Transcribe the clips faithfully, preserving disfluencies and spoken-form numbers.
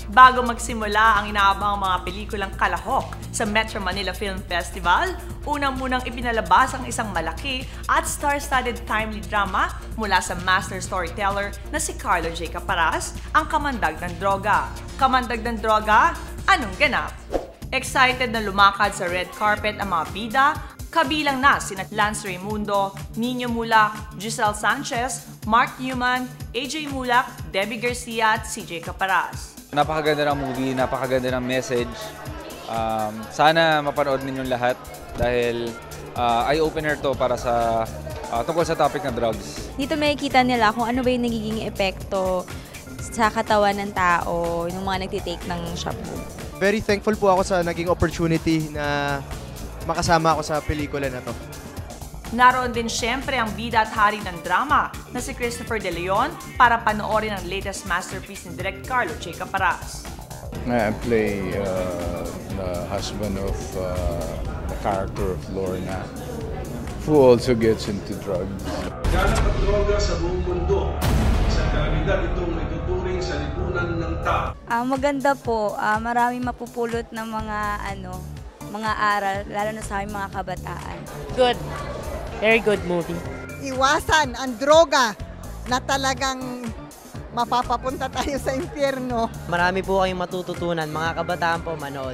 Bago magsimula ang inaabang mga pelikulang kalahok sa Metro Manila Film Festival, unang munang ipinalabas ang isang malaki at star-studded timely drama mula sa master storyteller na si Carlo J. Caparas, ang Kamandag ng Droga. Kamandag ng Droga, anong ganap? Excited na lumakad sa red carpet ang mga bida, kabilang na sina Lance Raimundo, Nino Mulak, Giselle Sanchez, Mark Newman, A J Mulak, Debbie Garcia at C J Caparas. Napakaganda ng movie, napakaganda ng message. Um, sana mapanood ninyong lahat dahil uh, eye-opener to para sa uh, tungkol sa topic ng drugs. Dito makikita nila kung ano ba yung nagiging epekto sa katawan ng tao, yung mga nagtitake ng shampoo. Very thankful po ako sa naging opportunity na makasama ako sa pelikula na to. Naroon din siyempre ang bida at hari ng drama na si Christopher De Leon para panoorin ang latest masterpiece ni Direk Carlo J. Caparas. I play uh, the husband of uh, the character of Lorna, who also gets into drugs. Ganap at droga sa buong mundo. Sa kalidad itong ituturing sa lipunan ng tao. Uh, maganda po, uh, maraming mapupulot ng mga ano, mga aral, lalo na sa aming mga kabataan. Good. Very good movie. Iwasan ang droga na talagang mapapapunta tayo sa impyerno. Marami po kayong matututunan, mga kabataan po manood.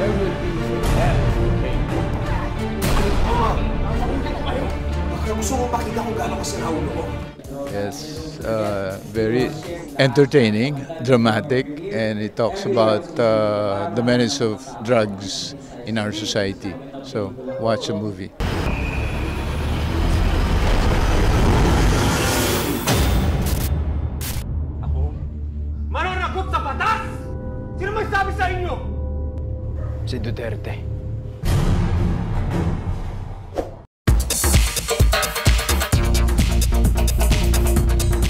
Gusto mo pakita kung gaano kasira ulo ko? Yes, uh, very entertaining, dramatic, and it talks about uh, the menace of drugs in our society. So, watch the movie. Mananagot sa batas! Sino may sabi sa inyo? Si Duterte.